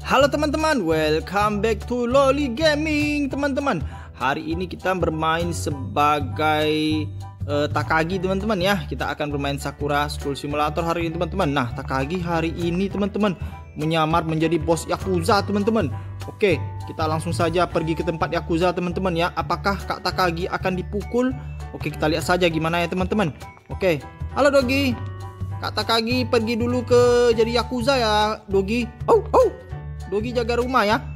Halo teman-teman, welcome back to Loli Gaming teman-teman. Hari ini kita bermain sebagai Takagi teman-teman ya. Kita akan bermain Sakura School Simulator hari ini teman-teman. Nah, Takagi hari ini teman-teman menyamar menjadi bos Yakuza teman-teman. Oke, kita langsung saja pergi ke tempat Yakuza teman-teman ya. Apakah Kak Takagi akan dipukul? Oke, kita lihat saja gimana ya teman-teman. Oke, halo Dogi. Kak Takagi pergi dulu ke jadi Yakuza ya Dogi. Oh, oh. Dogi jaga rumah ya.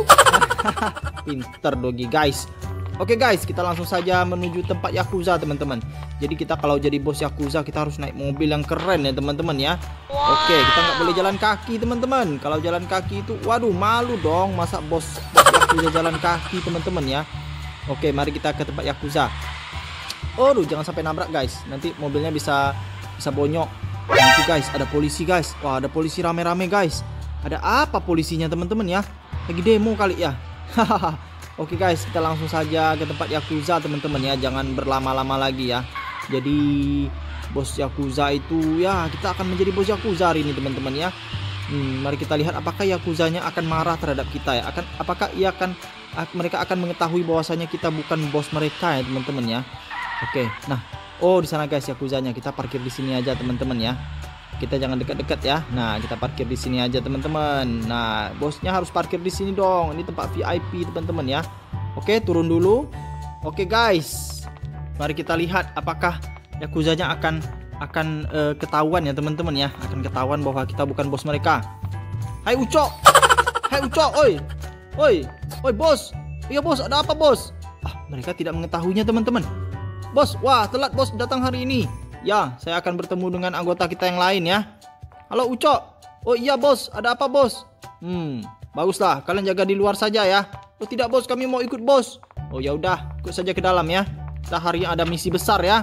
Pinter Dogi guys. Oke guys, kita langsung saja menuju tempat Yakuza teman-teman. Jadi kita kalau jadi bos Yakuza kita harus naik mobil yang keren ya teman-teman ya. Oke, kita nggak boleh jalan kaki teman-teman. Kalau jalan kaki itu waduh malu dong. Masa bos Yakuza jalan kaki teman-teman ya. Oke, mari kita ke tempat Yakuza. Aduh, jangan sampai nabrak guys. Nanti mobilnya bisa bonyok. Nanti guys, ada polisi guys. Wah, ada polisi rame-rame guys. Ada apa polisinya teman-teman ya? Lagi demo kali ya. Oke guys, kita langsung saja ke tempat Yakuza teman-teman ya. Jangan berlama-lama lagi ya. Jadi bos Yakuza itu ya, kita akan menjadi bos Yakuza hari ini teman-teman ya. Mari kita lihat apakah Yakuzanya akan marah terhadap kita ya. Apakah mereka akan mengetahui bahwasanya kita bukan bos mereka ya teman-teman ya. Oke, nah, oh di sana guys Yakuzanya. Kita parkir di sini aja teman-teman ya. Kita jangan dekat-dekat ya. Nah, kita parkir di sini aja teman-teman. Nah, bosnya harus parkir di sini dong. Ini tempat VIP teman-teman ya. Oke, turun dulu. Oke guys, mari kita lihat apakah Yakuzanya akan ketahuan ya teman-teman ya. Akan ketahuan bahwa kita bukan bos mereka. Hai Ucok. Hai Ucok, oi. Oi, oi bos. Iya bos, ada apa bos? Mereka tidak mengetahuinya teman-teman. Bos, wah telat bos datang hari ini. Ya, saya akan bertemu dengan anggota kita yang lain ya. Halo Ucok. Oh iya bos, ada apa bos? Baguslah, kalian jaga di luar saja ya. Oh tidak bos, kami mau ikut bos. Oh ya udah, ikut saja ke dalam ya. Kita hari ini ada misi besar ya.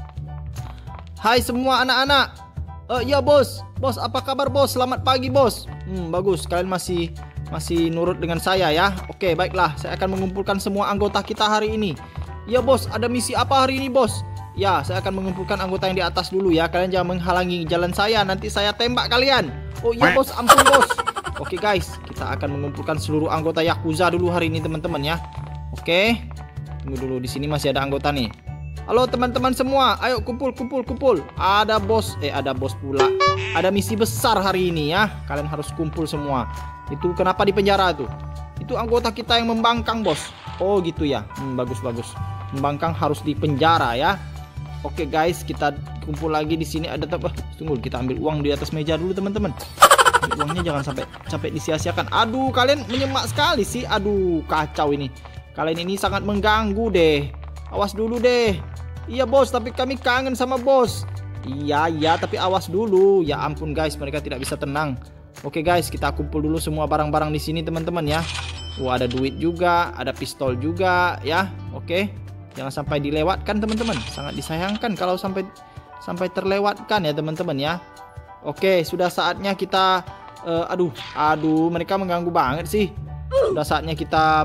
Hai semua anak-anak. Iya bos. Bos, apa kabar bos? Selamat pagi bos. Bagus, kalian masih nurut dengan saya ya. Oke, baiklah, saya akan mengumpulkan semua anggota kita hari ini. Iya bos, ada misi apa hari ini bos? Ya, saya akan mengumpulkan anggota yang di atas dulu ya. Kalian jangan menghalangi jalan saya. Nanti saya tembak kalian. Oh iya bos, ampun bos. Oke guys, kita akan mengumpulkan seluruh anggota Yakuza dulu hari ini teman-teman ya. Oke, tunggu dulu, di sini masih ada anggota nih. Halo teman-teman semua, ayo kumpul. Ada bos pula. Ada misi besar hari ini ya. Kalian harus kumpul semua. Itu kenapa di penjara tuh? Itu anggota kita yang membangkang bos. Oh gitu ya. Bagus. Membangkang harus di penjara ya. Oke guys, kita kumpul lagi di sini. Tunggu, kita ambil uang di atas meja dulu teman-teman. Uangnya jangan sampai disia-siakan. Aduh, kalian menyemak sekali sih. Aduh, kacau ini. Kalian ini sangat mengganggu deh. Awas dulu deh. Iya bos, tapi kami kangen sama bos. Iya, tapi awas dulu. Ya ampun guys, mereka tidak bisa tenang. Oke guys, kita kumpul dulu semua barang-barang di sini teman-teman ya. Wah, ada duit juga, ada pistol juga ya. Oke. Jangan sampai dilewatkan teman-teman. Sangat disayangkan kalau sampai terlewatkan ya teman-teman ya. Oke, sudah saatnya kita aduh, mereka mengganggu banget sih. Sudah saatnya kita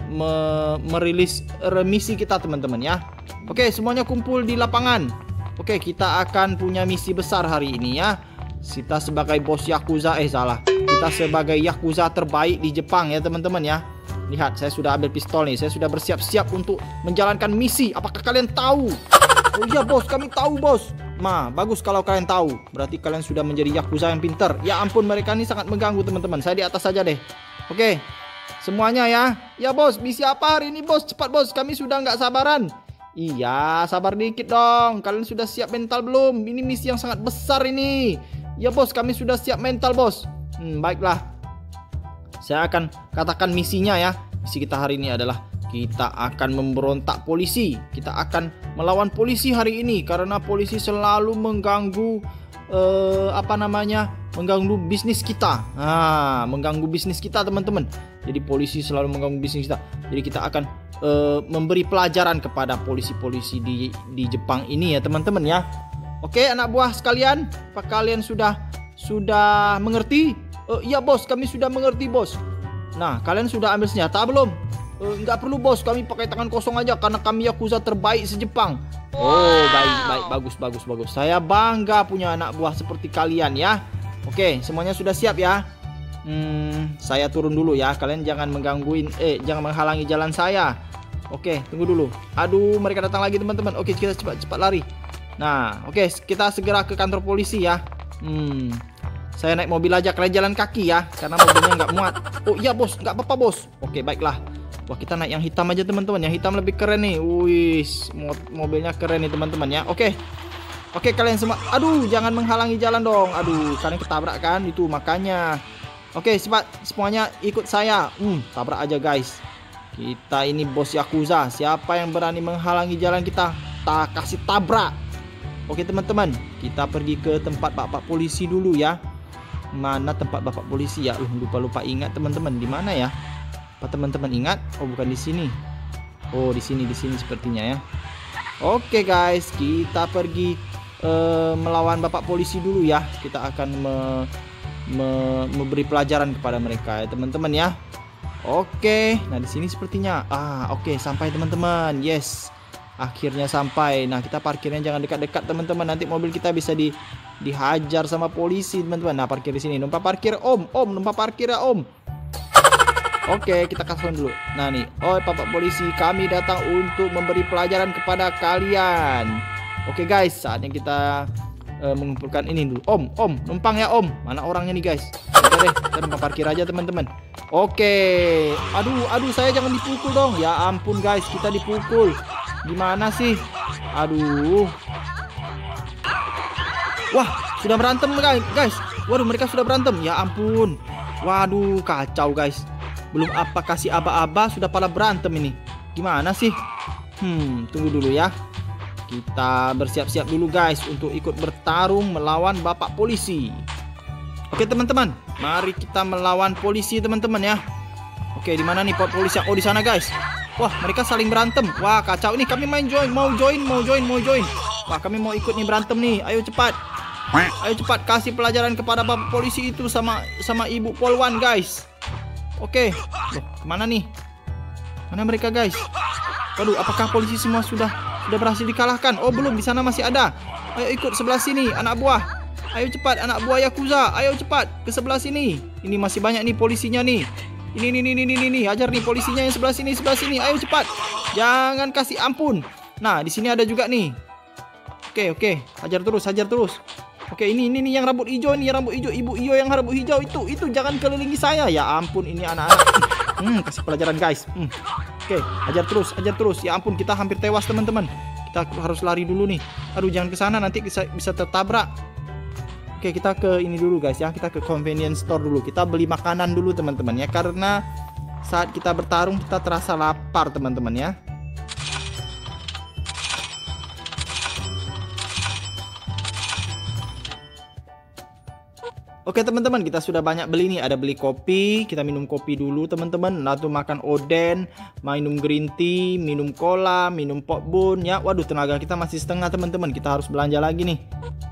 merilis remisi kita teman-teman ya. Oke, semuanya kumpul di lapangan. Oke, kita akan punya misi besar hari ini ya. Kita sebagai bos Yakuza, kita sebagai Yakuza terbaik di Jepang ya teman-teman ya. Lihat, saya sudah ambil pistol nih. Saya sudah bersiap-siap untuk menjalankan misi. Apakah kalian tahu? Oh iya bos, kami tahu bos. Bagus kalau kalian tahu. Berarti kalian sudah menjadi Yakuza yang pintar. Ya ampun, mereka ini sangat mengganggu teman-teman. Saya di atas saja deh. Oke, semuanya ya. Ya bos, misi apa hari ini bos? Cepat bos, kami sudah nggak sabaran. Iya, sabar dikit dong. Kalian sudah siap mental belum? Ini misi yang sangat besar ini. Ya bos, kami sudah siap mental bos. Baiklah, saya akan katakan misinya ya. Misi kita hari ini adalah kita akan memberontak polisi. Kita akan melawan polisi hari ini karena polisi selalu mengganggu mengganggu bisnis kita. Mengganggu bisnis kita teman-teman. Jadi polisi selalu mengganggu bisnis kita. Jadi kita akan memberi pelajaran kepada polisi-polisi di Jepang ini ya teman-teman ya. Oke anak buah sekalian, apa kalian sudah mengerti? Iya bos, kami sudah mengerti bos. Nah, kalian sudah ambil senjata belum? Nggak perlu bos, kami pakai tangan kosong aja karena kami Yakuza terbaik se-Jepang. Oh baik, bagus. Saya bangga punya anak buah seperti kalian ya. Oke, semuanya sudah siap ya. Saya turun dulu ya. Kalian jangan jangan menghalangi jalan saya. Oke, tunggu dulu. Aduh, mereka datang lagi teman-teman. Oke, kita cepat lari. Nah, oke, kita segera ke kantor polisi ya. Saya naik mobil aja, kalian jalan kaki ya, karena mobilnya nggak muat. Oh iya bos, nggak apa-apa bos. Oke, baiklah. Wah, kita naik yang hitam aja teman-teman. Yang hitam lebih keren nih. Wih, mobilnya keren nih teman-teman ya. Oke, kalian semua. Aduh, jangan menghalangi jalan dong. Aduh, kalian ketabrak kan itu makanya. Oke, cepat semuanya ikut saya. Tabrak aja guys. Kita ini bos Yakuza. Siapa yang berani menghalangi jalan kita, kasih tabrak. Oke teman-teman, kita pergi ke tempat bapak polisi dulu ya. Mana tempat bapak polisi ya? Lupa ingat teman-teman. Di mana ya? Apa teman-teman ingat? Oh, bukan di sini. Oh, di sini sepertinya ya. Oke guys, kita pergi melawan bapak polisi dulu ya. Kita akan memberi pelajaran kepada mereka ya teman-teman ya. Oke, nah di sini sepertinya. Oke, sampai teman-teman. Yes. Akhirnya sampai. Nah, kita parkirnya jangan dekat-dekat teman-teman. Nanti mobil kita bisa dihajar sama polisi teman-teman. Nah, parkir di sini. Numpang parkir om, numpang parkir ya om. Oke, kita kasih dulu. Nah nih, bapak polisi, kami datang untuk memberi pelajaran kepada kalian. Oke guys, saatnya kita mengumpulkan ini dulu. Om, numpang ya om. Mana orangnya nih guys? Oke deh, kita numpang parkir aja teman-teman. Oke. Aduh, saya jangan dipukul dong. Ya ampun guys, kita dipukul. Gimana sih? Aduh. Wah, sudah berantem guys. Waduh, mereka sudah berantem. Ya ampun. Waduh, kacau guys. Belum apa kasih aba-aba sudah pada berantem ini. Gimana sih? Tunggu dulu ya. Kita bersiap-siap dulu guys untuk ikut bertarung melawan bapak polisi. Oke teman-teman, mari kita melawan polisi teman-teman ya. Oke, di mana nih polisi? Oh, di sana guys. Wah, mereka saling berantem. Wah, kacau nih. Kami mau join. Wah, kami mau ikut nih berantem nih. Ayo cepat kasih pelajaran kepada bapak polisi itu sama ibu polwan guys. Oke. Loh, kemana nih? Mana mereka guys? Waduh, apakah polisi semua sudah berhasil dikalahkan? Oh, belum. Di sana masih ada. Ayo ikut sebelah sini anak buah. Ayo cepat anak buah Yakuza. Ayo cepat ke sebelah sini. Ini masih banyak nih polisinya nih. Ini hajar nih polisinya yang sebelah sini. Ayo cepat. Jangan kasih ampun. Nah, di sini ada juga nih. Oke. Hajar terus. Oke, ini yang rambut hijau nih, Ibu Iyo yang rambut hijau itu jangan kelilingi saya. Ya ampun, ini anak-anak. Kasih pelajaran guys. Oke, hajar terus. Ya ampun, kita hampir tewas teman-teman. Kita harus lari dulu nih. Aduh, jangan ke sana nanti bisa tertabrak. Oke, kita ke ini dulu guys ya. Kita ke convenience store dulu. Kita beli makanan dulu teman-teman ya. Karena saat kita bertarung kita terasa lapar teman-teman ya. Oke teman-teman, kita sudah banyak beli nih. Ada beli kopi, kita minum kopi dulu teman-teman. Lalu makan oden, minum green tea, minum cola, minum pot bun ya. Waduh, tenaga kita masih setengah teman-teman. Kita harus belanja lagi nih.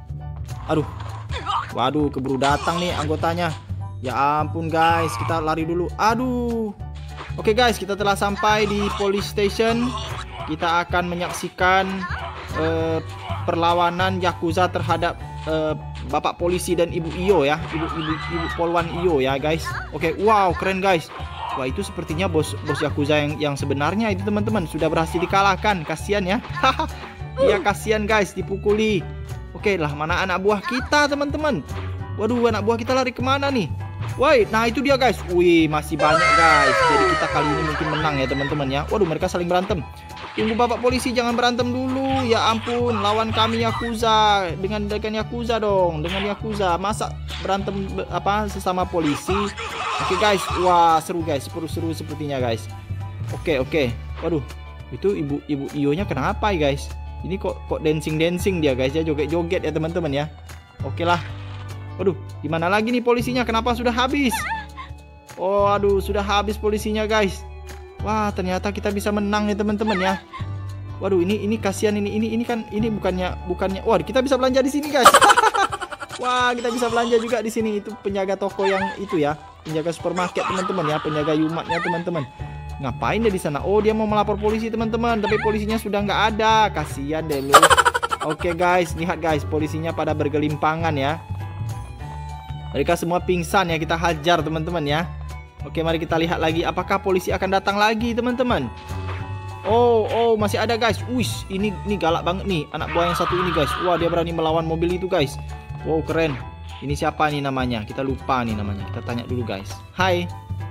Waduh, keburu datang nih anggotanya. Ya ampun guys, kita lari dulu. Aduh. Oke guys, kita telah sampai di police station. Kita akan menyaksikan perlawanan Yakuza terhadap bapak polisi dan ibu Iyo ya. Ibu polwan Iyo ya guys. Oke, wow, keren guys. Wah, itu sepertinya bos Yakuza yang sebenarnya itu teman-teman sudah berhasil dikalahkan. Kasihan ya. Iya, kasihan guys, dipukuli. Oke lah, mana anak buah kita teman-teman? Waduh, anak buah kita lari kemana nih? Woi, nah itu dia guys. Wih, masih banyak guys. Jadi kita kali ini mungkin menang ya teman-teman ya. Waduh, mereka saling berantem. Tunggu bapak polisi, jangan berantem dulu. Ya ampun, lawan kami Yakuza. Dengan Yakuza dong. Dengan Yakuza. Masa berantem sesama polisi? Oke guys. Wah, seru guys. Seru sepertinya guys. Oke. Waduh, itu ibu Iyo-nya kenapa ya guys? Ini kok dancing dia guys ya, joget-joget ya teman-teman ya. Oke lah. Waduh, gimana lagi nih polisinya? Kenapa sudah habis? Oh, aduh, sudah habis polisinya guys. Wah, ternyata kita bisa menang ya teman-teman ya. Waduh, ini kasihan ini kan bukannya. Wah, kita bisa belanja di sini guys. Wah, kita bisa belanja juga di sini. Itu penjaga toko yang itu ya, penjaga supermarket teman-teman ya, penjaga Yumatnya teman-teman. Ngapain dia di sana? Oh, dia mau melapor polisi teman-teman, tapi polisinya sudah nggak ada. Kasihan deh lu. Oke guys, lihat guys, polisinya pada bergelimpangan ya. Mereka semua pingsan ya, kita hajar teman-teman ya. Oke, mari kita lihat lagi apakah polisi akan datang lagi teman-teman. Oh, masih ada guys. Wih, ini galak banget nih anak buah yang satu ini guys. Wah, dia berani melawan mobil itu guys. Wow, keren. Ini siapa nih namanya? Kita lupa nih namanya. Kita tanya dulu guys. Hai.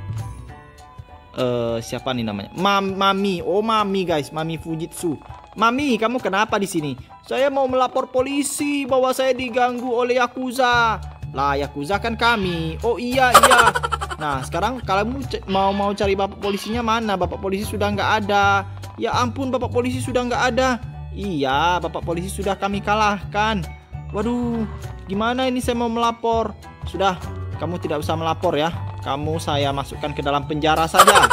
Siapa nih namanya? Mami. Oh, Mami guys. Mami Fujitsu. Mami, kamu kenapa di sini? Saya mau melapor polisi bahwa saya diganggu oleh Yakuza. Lah, Yakuza kan kami. Oh iya. Nah, sekarang kalian mau cari bapak polisinya mana? Bapak polisi sudah nggak ada. Ya ampun, bapak polisi sudah nggak ada. Iya, bapak polisi sudah kami kalahkan. Waduh, gimana ini saya mau melapor? Sudah, kamu tidak usah melapor ya. Kamu saya masukkan ke dalam penjara saja.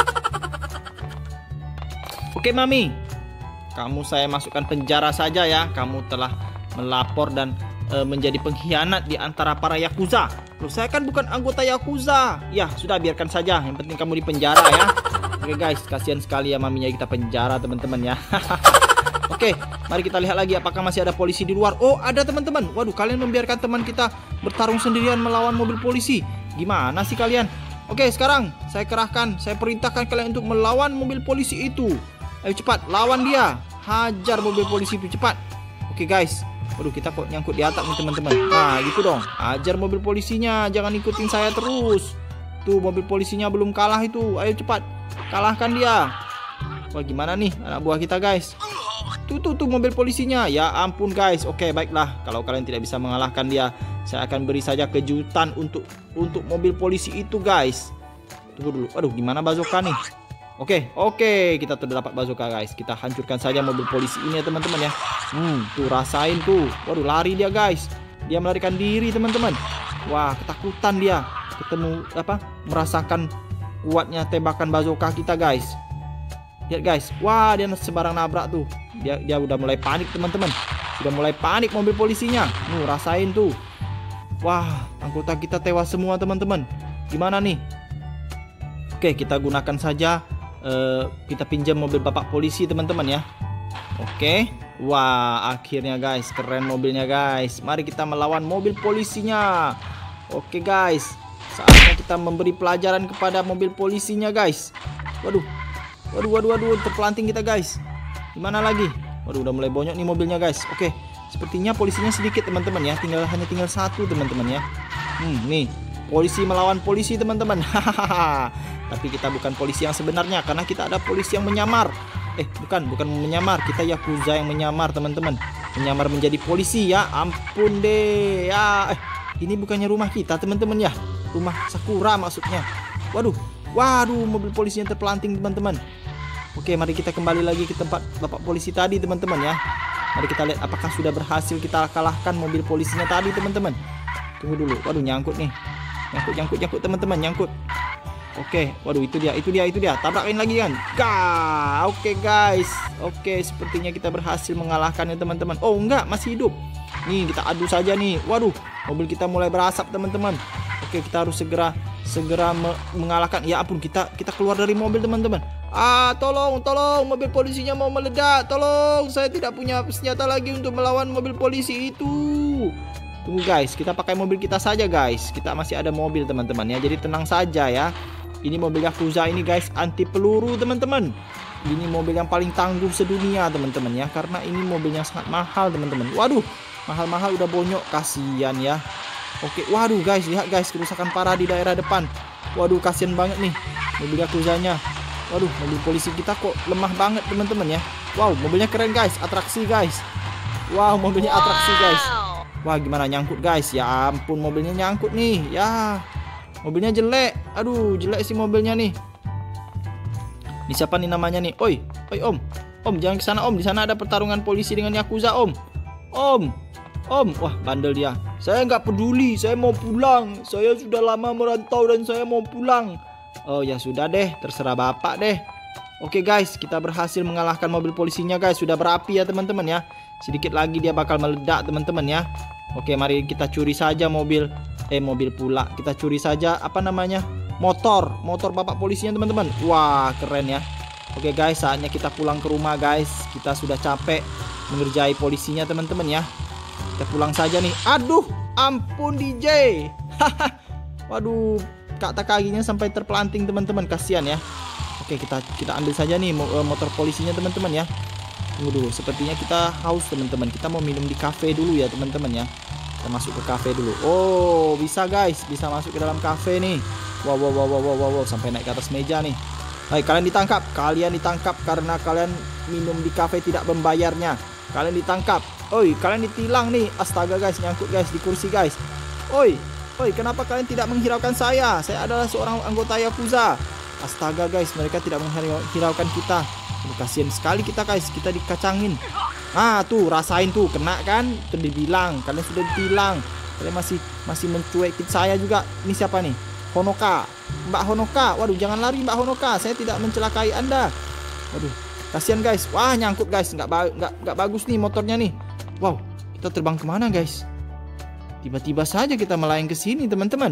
Oke, Mami. Kamu saya masukkan penjara saja ya. Kamu telah melapor dan menjadi pengkhianat di antara para Yakuza. Loh, saya kan bukan anggota Yakuza. Ya, sudah biarkan saja. Yang penting kamu di penjara ya. Oke guys, kasihan sekali ya maminya kita penjara teman-teman ya. Oke, mari kita lihat lagi apakah masih ada polisi di luar. Oh, ada teman-teman. Waduh, kalian membiarkan teman kita bertarung sendirian melawan mobil polisi. Gimana sih kalian? Oke, sekarang saya perintahkan kalian untuk melawan mobil polisi itu. Ayo cepat, lawan dia. Hajar mobil polisi itu cepat. Oke guys. Waduh, kita kok nyangkut di atap nih teman-teman. Nah, gitu dong. Hajar mobil polisinya, jangan ikutin saya terus. Tuh, mobil polisinya belum kalah itu. Ayo cepat, kalahkan dia. Wah, gimana nih anak buah kita guys? Tuh mobil polisinya. Ya ampun guys. Oke, baiklah. Kalau kalian tidak bisa mengalahkan dia, saya akan beri saja kejutan untuk mobil polisi itu guys. Tunggu dulu. Aduh, gimana bazooka nih? Oke, kita sudah dapat bazooka guys. Kita hancurkan saja mobil polisi ini ya teman-teman ya. Tuh rasain tuh. Waduh, lari dia guys. Dia melarikan diri teman-teman. Wah, ketakutan dia. Merasakan kuatnya tembakan bazooka kita guys. Lihat guys. Wah, dia sembarang nabrak tuh. Dia udah mulai panik teman-teman. Sudah mulai panik mobil polisinya. Rasain tuh. Wah, anggota kita tewas semua teman-teman. Gimana nih? Oke, kita gunakan saja. Kita pinjam mobil bapak polisi teman-teman ya. Oke. Wah, akhirnya guys, keren mobilnya guys. Mari kita melawan mobil polisinya. Oke guys, saatnya kita memberi pelajaran kepada mobil polisinya guys. Waduh, terpelanting kita guys. Gimana lagi? Waduh, udah mulai bonyok nih mobilnya guys. Oke, sepertinya polisinya sedikit teman-teman ya. Hanya tinggal satu teman-teman ya. Nih, polisi melawan polisi teman-teman. Tapi kita bukan polisi yang sebenarnya, karena kita ada polisi yang menyamar. Bukan menyamar, kita Yakuza yang menyamar teman-teman. Menyamar menjadi polisi ya. Ampun deh ya. Ini bukannya rumah kita teman-teman ya. Rumah Sakura maksudnya. Waduh, mobil polisinya terpelanting teman-teman. Oke, mari kita kembali lagi ke tempat bapak polisi tadi teman-teman ya. Mari kita lihat apakah sudah berhasil kita kalahkan mobil polisinya tadi teman-teman. Tunggu dulu. Waduh, nyangkut nih. Nyangkut teman-teman, nyangkut. Oke, waduh itu dia. Tabrakin lagi kan. Oke guys. Oke, sepertinya kita berhasil mengalahkannya teman-teman. Oh enggak, masih hidup. Nih, kita adu saja nih. Waduh, mobil kita mulai berasap teman-teman. Oke, kita harus segera mengalahkan. Ya ampun, kita keluar dari mobil teman-teman. Tolong, mobil polisinya mau meledak. Tolong, saya tidak punya senjata lagi untuk melawan mobil polisi itu. Tunggu guys, kita pakai mobil kita saja guys. Kita masih ada mobil teman-teman ya. Jadi tenang saja ya. Ini mobil Yakuza ini guys, anti peluru teman-teman. Ini mobil yang paling tangguh sedunia teman-teman ya. Karena ini mobilnya sangat mahal teman-teman. Waduh, mahal-mahal udah bonyok, kasihan ya. Oke, waduh guys, lihat guys, kerusakan parah di daerah depan. Waduh, kasihan banget nih mobil Yakuzanya. Waduh, mobil polisi kita kok lemah banget teman-teman ya. Wow, mobilnya keren guys, atraksi guys. Wow, mobilnya atraksi guys. Wah, gimana nyangkut guys? Ya ampun, mobilnya nyangkut nih. Ya, mobilnya jelek. Aduh, jelek sih mobilnya nih. Ini siapa nih namanya nih? Oi, om, jangan ke sana om. Di sana ada pertarungan polisi dengan Yakuza om. Wah, bandel dia. Saya nggak peduli, saya mau pulang. Saya sudah lama merantau dan saya mau pulang. Oh ya sudah deh, terserah bapak deh. Oke guys, kita berhasil mengalahkan mobil polisinya guys. Sudah berapi ya teman-teman ya. Sedikit lagi dia bakal meledak teman-teman ya. Oke, mari kita curi saja mobil pula. Kita curi saja motor bapak polisinya teman-teman. Wah, keren ya. Oke guys, saatnya kita pulang ke rumah guys. Kita sudah capek mengerjai polisinya teman-teman ya. Kita pulang saja nih. Aduh, ampun DJ. Waduh, Kak Takaginya sampai terpelanting teman-teman, kasihan ya. Oke, kita ambil saja nih motor polisinya teman-teman ya. Tunggu dulu, sepertinya kita haus teman-teman. Kita mau minum di cafe dulu ya teman-teman ya. Kita masuk ke cafe dulu. Oh, bisa guys, bisa masuk ke dalam cafe nih. Wow, sampai naik ke atas meja nih. Hai, kalian ditangkap karena kalian minum di cafe tidak membayarnya. Kalian ditangkap. Oi, kalian ditilang nih. Astaga guys, nyangkut guys di kursi guys. Oi, kenapa kalian tidak menghiraukan saya? Saya adalah seorang anggota Yakuza. Astaga guys, mereka tidak menghiraukan kita. Kasihan sekali kita guys, kita dikacangin. Ah, tuh rasain tuh, kena kan? Tuh dibilang, kalian sudah ditilang. Kalian masih mencuekin saya juga. Ini siapa nih? Honoka, Mbak Honoka. Waduh, jangan lari Mbak Honoka, saya tidak mencelakai Anda. Waduh, kasihan guys. Wah, nyangkut guys, nggak bagus nih motornya nih. Wow, kita terbang kemana guys? Tiba-tiba saja kita melayang ke sini teman-teman.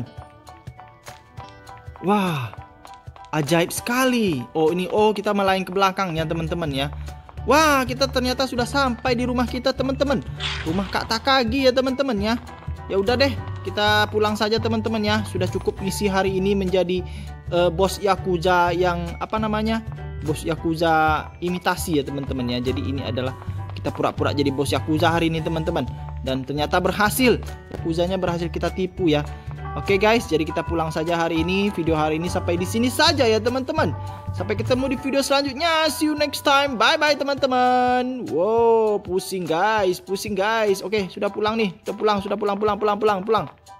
Wah, ajaib sekali. Oh kita melayang ke belakang ya teman-teman ya. Wah, kita ternyata sudah sampai di rumah kita teman-teman. Rumah Kak Takagi ya teman-teman ya. Ya udah deh, kita pulang saja teman-teman ya. Sudah cukup misi hari ini menjadi bos Yakuza yang apa namanya? Bos Yakuza imitasi ya teman-teman ya. Jadi ini adalah kita pura-pura jadi bos Yakuza hari ini teman-teman. Dan ternyata berhasil. Yakuzanya berhasil kita tipu ya. Oke guys, jadi kita pulang saja hari ini. Video hari ini sampai di sini saja ya teman-teman. Sampai ketemu di video selanjutnya. See you next time. Bye bye teman-teman. Wow, pusing guys. Oke, sudah pulang nih. Sudah pulang. Pulang.